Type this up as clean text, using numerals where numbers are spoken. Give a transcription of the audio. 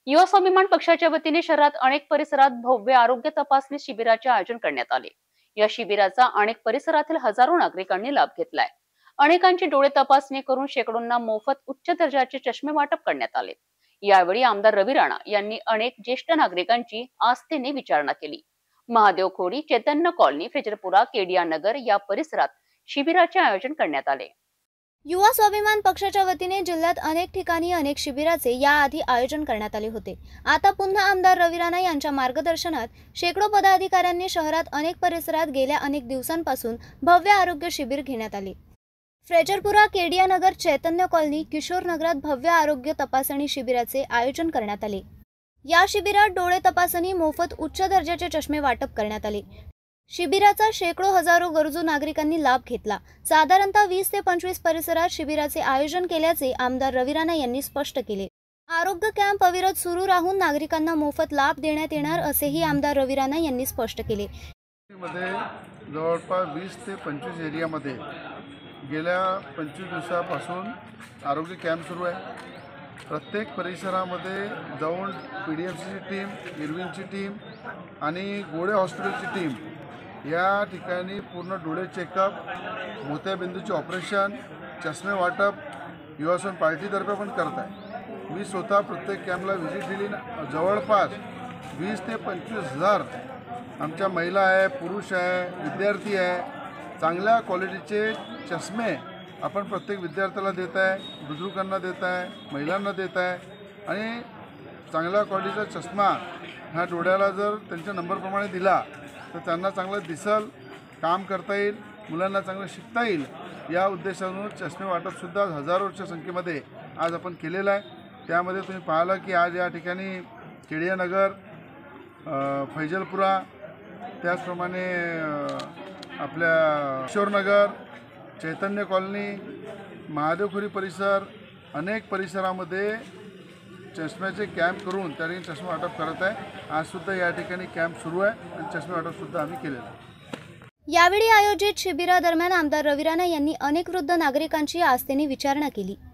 युवा स्वाभिमान पक्षाच्या वतीने शहरात अनेक परिसरात भव्य आरोग्य तपासणी शिबिराचे आयोजन करण्यात आले। या शिबिराचा अनेक परिसरातील हजारो नागरिकांनी लाभ घेतलाय। अनेकांची डोळे तपासणी करून शेकडोंना मोफत उच्च दर्जाचे चष्मे वाटप करण्यात आले। यावेळी आमदार रवी राणा यांनी अनेक ज्येष्ठ नागरिकांची आस्थेने विचारणा केली। महादेव खोडी, चैतन्य कॉलनी, फेजरपुरा, केडिया नगर या परिसरात शिबिराचे आयोजन करण्यात आले। युवा स्वाभिमान पक्षाच्या वतीने जिल्ह्यात अनेक ठिकाणी अनेक शिबिराचे याआधी आयोजन करण्यात आले होते। आता पुन्हा आमदार रवी राणा यांच्या मार्गदर्शनात शेकडो पदाधिकाऱ्यांनी शहरात अनेक परिसरात गेल्या अनेक दिवसांपासून भव्य आरोग्य शिबिर घेण्यात आले। फ्रेजरपुरा, केडिया नगर, चैतन्य कॉलनी, किशोर नगरात भव्य आरोग्य तपासणी शिबिराचे आयोजन करण्यात आले। या शिबिरात डोळे तपासणी, मोफत उच्च दर्जाचे चष्मे वाटप करण्यात आले। शिबिराचा शेकडो हजारो गरजू नागरिकांनी लाभ घेतला। साधारणतः 20 ते 25 परिसरात शिबिराचे आयोजन केल्याचे आमदार रवी राणा यांनी स्पष्ट केले। आरोग्य कॅम्प अविरत सुरू राहून नागरिकांना मोफत लाभ देण्यात येणार असेही आमदार रवी राणा यांनी स्पष्ट केले। जवळपास 20 ते 25 एरियामध्ये गेल्या 25 दिवसापासून आरोग्य कॅम्प सुरू आहे। प्रत्येक परिसरामध्ये जाऊन PDMCची टीम, इरविनची टीम आणि गोळे हॉस्पिटलची टीम या ठिकाणी पूर्ण डोळे चेकअप, मोत्याबिंदूचे ऑपरेशन, चष्मे वाटप युवासन पार्टीतर्फे पण करत आहे। मी स्वतः प्रत्येक कॅम्पला व्हिजिट दिली। जवळपास 20 ते 25 हजार आमच्या महिला आहे, पुरुष आहे, विद्यार्थी आहे। चांगल्या क्वालिटीचे चष्मे आपण प्रत्येक विद्यार्थ्याला देत आहे, बुजुर्गांना देत आहे, महिलांना देत आहे। आणि चांगल्या क्वालिटीचा चष्मा ह्या डोळ्याला जर त्यांच्या नंबरप्रमाणे दिला तर त्यांना चांगलं दिसल, काम करता येईल, मुलांना चांगलं शिकता येईल। या उद्देशाने चष्मे वाटपसुद्धा हजारोच्या संख्येमध्ये आज आपण केलेलं आहे। त्यामध्ये तुम्ही पाहिलं की आज या ठिकाणी केडिया नगर, फैजलपुरा, त्याचप्रमाणे आपल्या किशोर नगर, चैतन्य कॉलनी, महादेवखोरी परिसर, अनेक परिसरामध्ये चष्म्याचे कॅम्प करून त्या ठिकाणी चष्मा वाटप करत आहे। आजसुद्धा या ठिकाणी कॅम्प सुरू आहे आणि चष्मे वाटपसुद्धा आम्ही केलेलं आहे। यावेळी आयोजित शिबिरादरम्यान आमदार रवी राणा यांनी अनेक वृद्ध नागरिकांची आस्थेने विचारणा केली।